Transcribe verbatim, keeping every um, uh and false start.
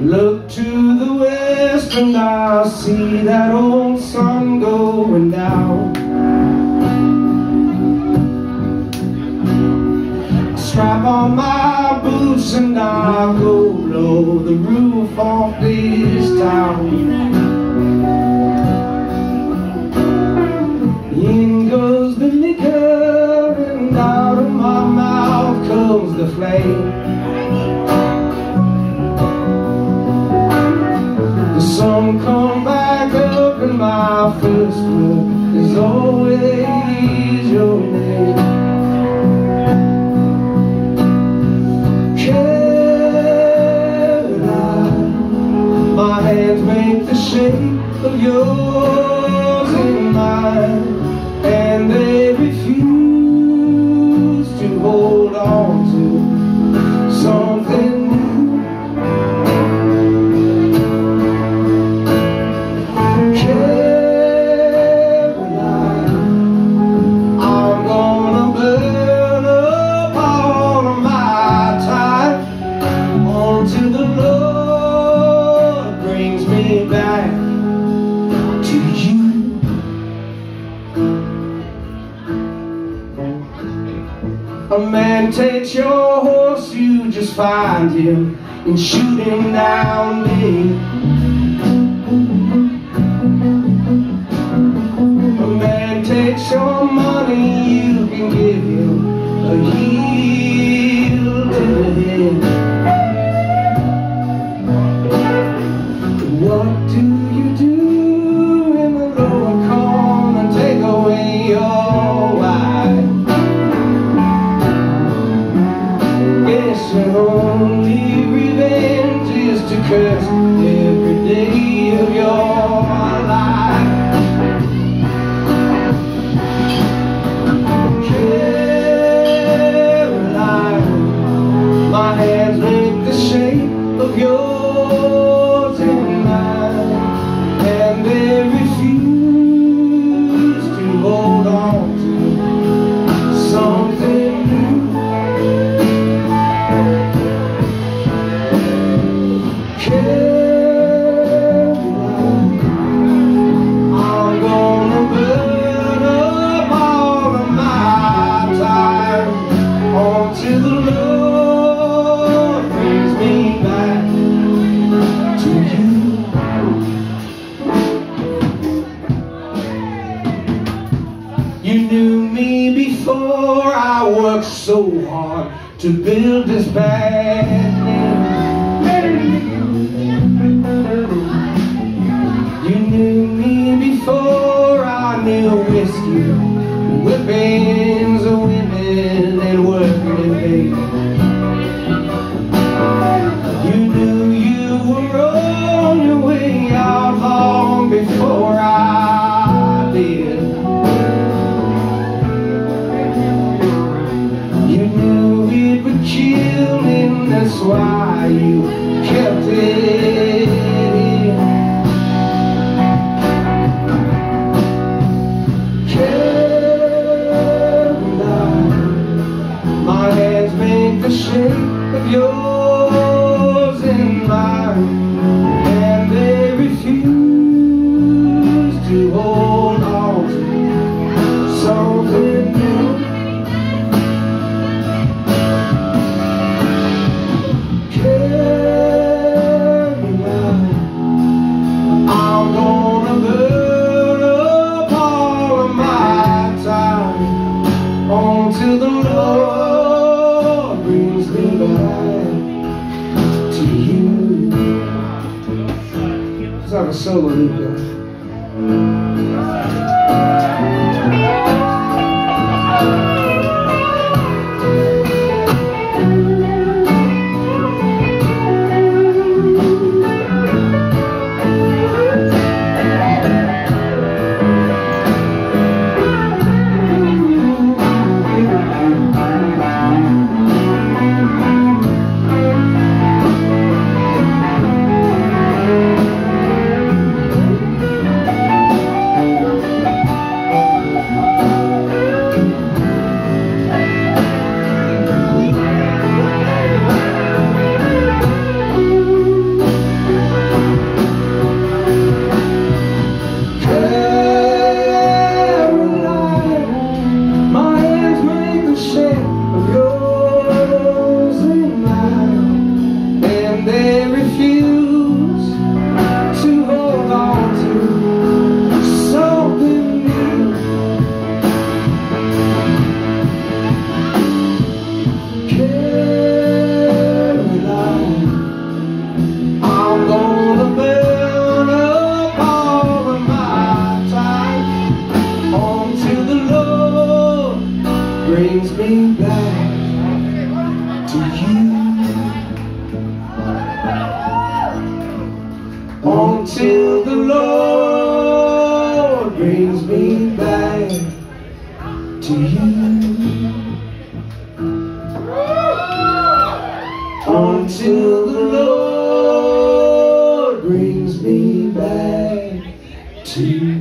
Look to the west and I see that old sun going down. I strap on my boots and I go blow the roof off this town. In goes the liquor and out of my mouth comes the flame. The sun come back up and my first word is always your name. Caroline, my hands make the shape of yours and mine, and they refuse to hold on to something new. Caroline, I'm gonna burn up all of my time until the Lord brings me back to you. A man takes your horse, you just find him and shoot him down dead. A man takes your money, you can give him a heel to the head. What do you do in the Lord come and take away your wife? Guess your only revenge is to curse every day of your life. Caroline, my hands make the shape of yours and mine, and they refuse to hold on to something new. Caroline, I'm gonna burn up all of my time until the Lord brings me back to you. You knew me before I worked so hard to build this bad name. You knew me before I knew whiskey, whippings of women and working in vain. You knew you were on your way out long before I did. You knew it would kill me, that's why you kept it in. Caroline, my hands make the shape of yours and mine, and they refuse to hold on to something new. Caroline, I'm gonna burn up all of my time until the Lord brings me back to you. It's like a solo loop there. brings me back to you. Until the Lord brings me back to you. Until the Lord brings me back to you.